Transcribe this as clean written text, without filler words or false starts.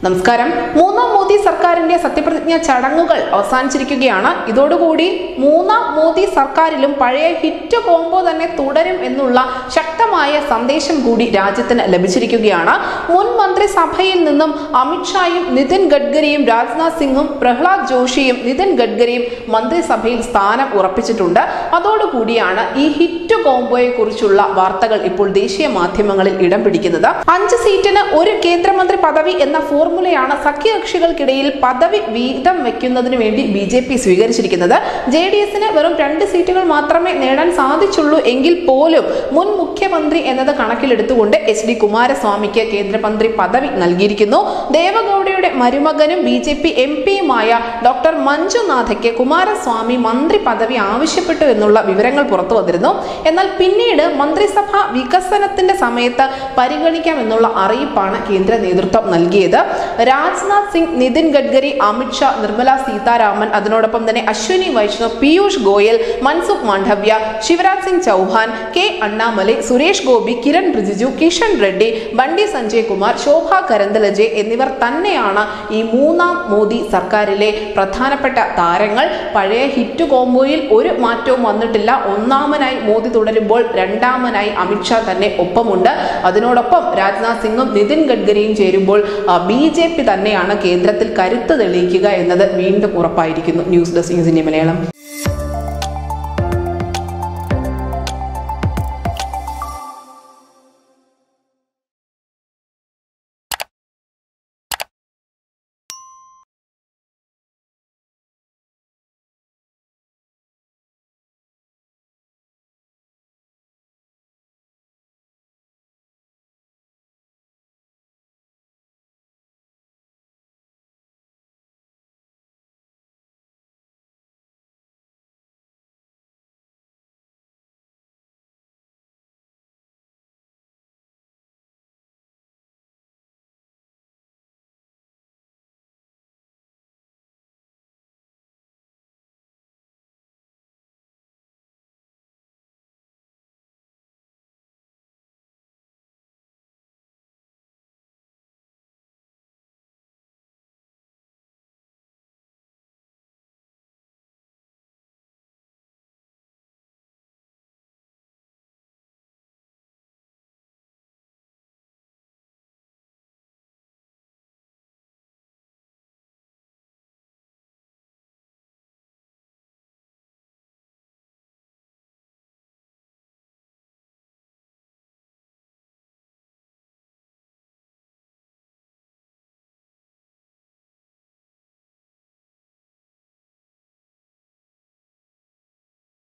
നമസ്കാരം. മൂന്നാം മോദി സർക്കാരിന്റെ സത്യപ്രതിജ്ഞാ ചടങ്ങുകൾ അവസാനിച്ചിരിക്കുകയാണ്. ഇതോടുകൂടി മൂന്നാം മോദി സർക്കാരിലും പഴയ ഹിറ്റ് കോംബോ തന്നെ തുടരും എന്നുള്ള ശക്തമായ സന്ദേശം കൂടി രാജ്യത്തിന് ലഭിച്ചിരിക്കുകയാണ്. മുൻ മന്ത്രിസഭയിൽ നിന്നും അമിത്ഷായും നിതിൻ ഗഡ്കരിയും രാജ്നാഥ് സിംഗും പ്രഹ്ലാദ് ജോഷിയും നിതിൻ ഗഡ്കരിയും മന്ത്രിസഭയിൽ സ്ഥാനം ഉറപ്പിച്ചിട്ടുണ്ട്. അതോടുകൂടിയാണ് ഈ ഹിറ്റ് കോംബോയെ കുറിച്ചുള്ള വാർത്തകൾ ഇപ്പോൾ ദേശീയ മാധ്യമങ്ങളിൽ ഇടം പിടിക്കുന്നത്. 5 സീറ്റിന് ഒരു കേന്ദ്രമന്ത്രി പദവി എന്ന ഫോർമുലയാണ് സഖ്യകക്ഷികൾക്കിടയിൽ പദവി വീതം വെക്കുന്നതിന് വേണ്ടി BJP സ്വീകരിച്ചിരിക്കുന്നത്. JDSന് വെറും 2 സീറ്റുകൾ മാത്രമേ നേടാൻ സാധിച്ചുള്ളൂ എങ്കിൽ പോലും മുൻ മുഖ്യമന്ത്രി എന്നത് കണക്കിലെടുത്തുകൊണ്ട് HD കുമാരസ്വാമിക്ക് കേന്ദ്രമന്ത്രി പദവി നൽകിയിരിക്കുന്നു. ദേവഗൌഡയുടെ മരുമകനും BJP MPയുമായ ഡോക്ടർ മഞ്ജുനാഥയ്ക്ക് കുമാരസ്വാമി മന്ത്രി പദവി ആവശ്യപ്പെട്ടു എന്നുള്ള വിവരങ്ങൾ പുറത്തു വന്നിരുന്നു. എന്നാൽ പിന്നീട് മന്ത്രിസഭ വികസനത്തിന്റെ സമയത്ത് പരിഗണിക്കാമെന്നുള്ള അറിയിപ്പാണ് കേന്ദ്ര നേതൃത്വം നൽകിയത്. രാജ്നാഥ് സിംഗ്, നിതിൻ ഗഡ്കരി, അമിത്ഷാ, നിർമ്മല സീതാരാമൻ, അതിനോടൊപ്പം തന്നെ അശ്വിനി വൈഷ്ണവ്, പീയൂഷ് ഗോയൽ, മൻസുഖ് മാണ്ഡവ്യ, ശിവരാജ് സിംഗ് ചൗഹാൻ, കെ അണ്ണാമലൈ, സുരേഷ് ഗോപി, കിരൺ റിജിജു, കിഷൻ റെഡ്ഡി, ബണ്ടി സഞ്ജയ് കുമാർ, ശോഭ കരന്തലജെ എന്നിവർ തന്നെയാണ് ഈ മൂന്നാം മോദി സർക്കാരിലെ പ്രധാനപ്പെട്ട താരങ്ങൾ. പഴയ ഹിറ്റ് കോംബോയിൽ ഒരു മാറ്റവും വന്നിട്ടില്ല. ഒന്നാമനായി മോദി തുടരുമ്പോൾ രണ്ടാമനായി അമിത്ഷാ തന്നെ ഒപ്പമുണ്ട്. അതിനോടൊപ്പം രാജ്നാഥ് സിംഗും നിതിൻ ഗഡ്കരിയും ചേരുമ്പോൾ BJP തന്നെയാണ് കേന്ദ്രത്തിൽ കരുത്ത് തെളിയിക്കുക എന്നത് വീണ്ടും ഉറപ്പായിരിക്കുന്നു. News desk news India Malayalam.